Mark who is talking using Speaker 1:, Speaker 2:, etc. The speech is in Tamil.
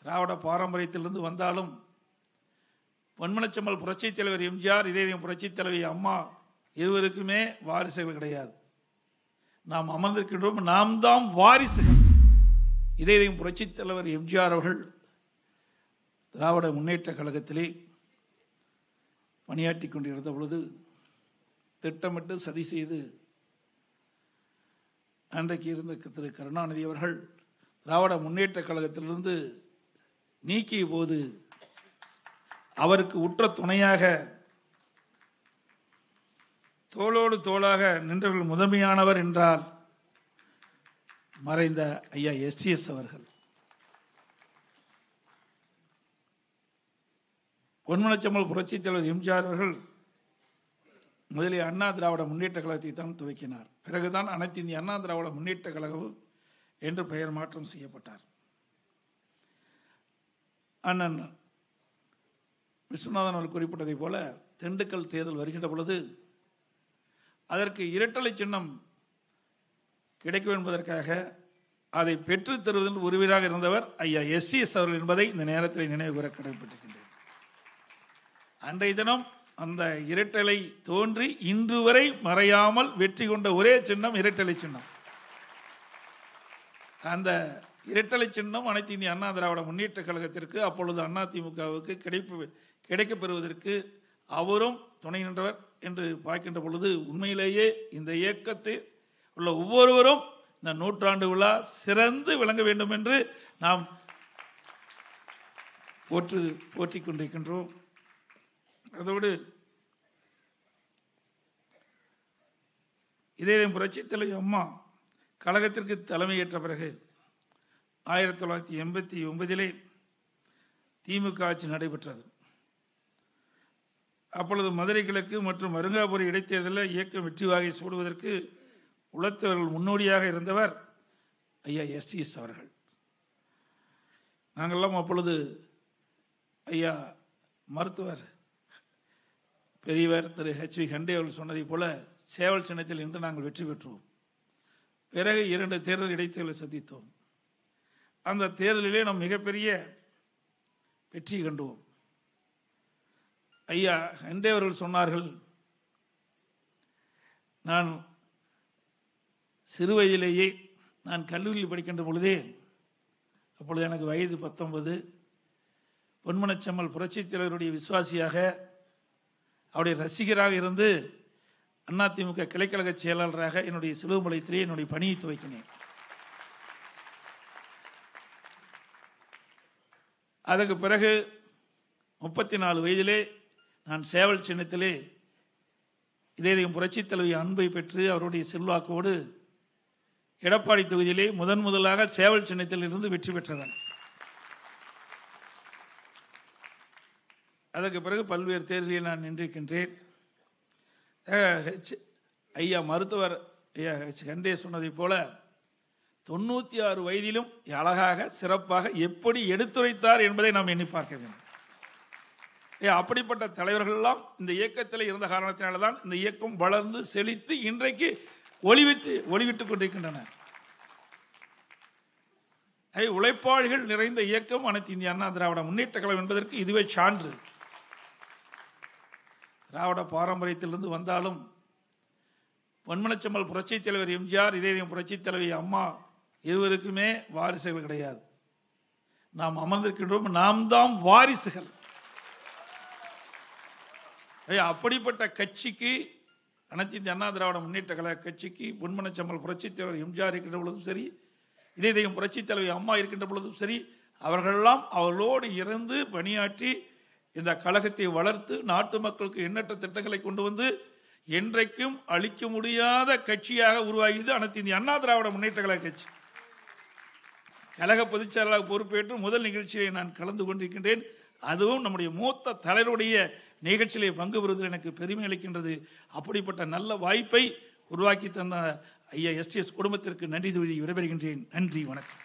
Speaker 1: திராவிட பாரம்பரியத்திலிருந்து வந்தாலும் பொன்மனச்செம்மல் புரட்சித் தலைவர் எம்ஜிஆர், இதயம் புரட்சித் தலைவி அம்மா இருவருக்குமே வாரிசுகள் கிடையாது. நாம் அமர்ந்திருக்கின்றோம், நாம் தான் வாரிசுகள். இதயம் புரட்சித் தலைவர் எம்ஜிஆர் அவர்கள் திராவிட முன்னேற்ற கழகத்திலே பணியாற்றி கொண்டிருந்த பொழுது திட்டமிட்டு சதி செய்து அன்றைக்கு இருந்த திரு கருணாநிதி அவர்கள் திராவிட முன்னேற்ற கழகத்திலிருந்து நீக்கிய போது அவருக்கு உற்ற துணையாக தோளோடு தோளாக நின்றவர்கள் முதன்மையானவர் என்றால் மறைந்த ஐயா எஸ் அவர்கள். பொன்மனச்செம்மல் புரட்சித் தலைவர் எம்ஜிஆர் அவர்கள் முதலில் அண்ணா திராவிட முன்னேற்ற கழகத்தை தான் துவக்கினார். பிறகுதான் அனைத்து இந்திய அண்ணா திராவிட முன்னேற்ற கழகம் என்று பெயர் மாற்றம் செய்யப்பட்டார். அண்ணன் விஸ்வநாதன் அவர்கள் குறிப்பிட்டதை போல திண்டுக்கல் தேர்தல் வருகின்ற பொழுது அதற்கு இரட்டலை சின்னம் கிடைக்கும் என்பதற்காக அதை பெற்றுத் தருவதில் உறுதியாக இருந்தவர் ஐயா எஸ் அவர்கள் என்பதை இந்த நேரத்தில் நினைவு கூற கடமைப்பட்டிருக்கின்றேன். அன்றைய தினம் அந்த இரட்டலை தோன்றி இன்று வரை மறையாமல் வெற்றி கொண்ட ஒரே சின்னம் இரட்டலை சின்னம். அந்த இரட்டலை சின்னம் அனைத்து இந்திய அண்ணா திராவிட முன்னேற்ற கழகத்திற்கு, அப்பொழுது அதிமுகவுக்கு கிடைக்கப் பெறுவதற்கு அவரும் துணை நின்றவர் என்று பார்க்கின்ற பொழுது உண்மையிலேயே இந்த இயக்கத்தில் உள்ள ஒவ்வொருவரும் இந்த நூற்றாண்டு விழா சிறந்து விளங்க வேண்டும் என்று நாம் போற்றிக் கொண்டிருக்கின்றோம். அதோடு இதயம் புரட்சித் தலைவி அம்மா கழகத்திற்கு தலைமையேற்ற பிறகு 1989 திமுக ஆட்சி நடைபெற்றது. அப்பொழுது மதுரை கிழக்கு மற்றும் அருங்காபுரி இடைத்தேர்தலில் இயக்கம் வெற்றி வாகை சூடுவதற்கு உழைத்தவர்கள் முன்னோடியாக இருந்தவர் ஐயா எஸ் அவர்கள். நாங்கள்லாம் அப்பொழுது ஐயா மருத்துவர் பெரியவர் திரு HV ஹண்டே அவர்கள் சொன்னதை போல சேவல் சின்னத்தில் இன்று நாங்கள் வெற்றி பெற்றோம். பிறகு 2 தேர்தல் இடைத்தேர்தலை சந்தித்தோம். அந்த தேர்தலிலே நாம் மிகப்பெரிய வெற்றி கண்டோம். ஐயா ஹண்டே அவர்கள் சொன்னார்கள், நான் சிறு வயதிலேயே நான் கல்லூரியில் படிக்கின்ற பொழுதே, அப்பொழுது எனக்கு வயது 19, பொன்மனச்செம்மல் புரட்சித் தலைவருடைய விசுவாசியாக அவருடைய ரசிகராக இருந்து அதிமுக கிளைக்கழக செயலாளராக என்னுடைய சிலுவமலையத்திலே என்னுடைய பணியை துவக்கினேன். அதற்கு பிறகு 34 வயதிலே நான் சேவல் சின்னத்திலே இதயம் புரட்சித் தலைவி அன்பை பெற்று அவருடைய செல்வாக்கோடு எடப்பாடி தொகுதியிலே முதலாக சேவல் சின்னத்தில் இருந்து வெற்றி பெற்றவன். அதற்கு பிறகு பல்வேறு தேர்தலில் நான் நின்றிருக்கின்றேன். ஐயா மருத்துவர் ஐயா ஹண்டே சொன்னதை போல 96 வயதிலும் அழகாக சிறப்பாக எப்படி எடுத்துரைத்தார் என்பதை நாம் எண்ணி பார்க்க வேண்டும். அப்படிப்பட்ட தலைவர்கள்லாம் இந்த இயக்கத்தில் இருந்த காரணத்தினால்தான் இந்த இயக்கம் வளர்ந்து செழித்து இன்றைக்கு ஒளிவிட்டுக் கொண்டிருக்கின்றன. உழைப்பாளிகள் நிறைந்த இயக்கம் அனைத்து இந்திய அண்ணா திராவிட முன்னேற்ற கழகம் என்பதற்கு இதுவே சான்று. திராவிட பாரம்பரியத்திலிருந்து வந்தாலும் பொன்மனச்செம்மல் புரட்சித் தலைவர் எம்ஜிஆர், இதயம் புரட்சித் தலைவி அம்மா இருவருக்குமே வாரிசுகள் கிடையாது. நாம் அமர்ந்திருக்கின்றோம், நாம் தான் வாரிசுகள். அப்படிப்பட்ட கட்சிக்கு, அனைத்து இந்திய அண்ணா திராவிட முன்னேற்ற கழக கட்சிக்கு பொன்மனச்செம்மல் புரட்சித் தலைவர் எம்ஜிஆர் இருக்கின்ற பொழுதும் சரி, இதயம் புரட்சித் தலைவி அம்மா இருக்கின்ற பொழுதும் சரி, அவர்களெல்லாம் அவர்களோடு இருந்து பணியாற்றி இந்த கழகத்தை வளர்த்து நாட்டு மக்களுக்கு எண்ணற்ற திட்டங்களை கொண்டு வந்து என்றைக்கும் அளிக்க முடியாத கட்சியாக உருவாகியது அனைத்து இந்திய அண்ணா திராவிட முன்னேற்ற கழக கட்சி. கழக பொதுச் செயலாளர் பொறுப்பேற்று முதல் நிகழ்ச்சியை நான் கலந்து கொண்டிருக்கின்றேன். அதுவும் நம்முடைய மூத்த தலைவருடைய நிகழ்ச்சியிலே பங்கு பெறுவதில் எனக்கு பெருமை அளிக்கின்றது. அப்படிப்பட்ட நல்ல வாய்ப்பை உருவாக்கி தந்த ஐயா எஸ் குடும்பத்திற்கு நன்றி கூறி விடைபெறுகின்றேன். நன்றி, வணக்கம்.